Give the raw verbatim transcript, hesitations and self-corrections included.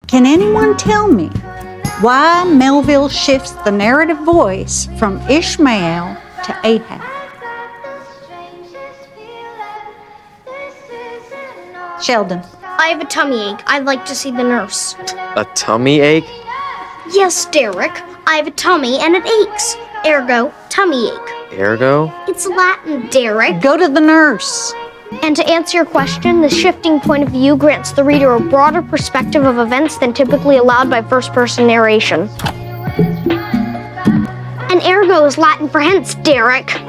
Can anyone tell me why Melville shifts the narrative voice from Ishmael to Ahab? Sheldon. I have a tummy ache. I'd like to see the nurse. A tummy ache? Yes, Derek. I have a tummy and it aches. Ergo, tummy ache. Ergo? It's Latin, Derek. Go to the nurse. And to answer your question, the shifting point of view grants the reader a broader perspective of events than typically allowed by first-person narration. And ergo is Latin for hence, Derek.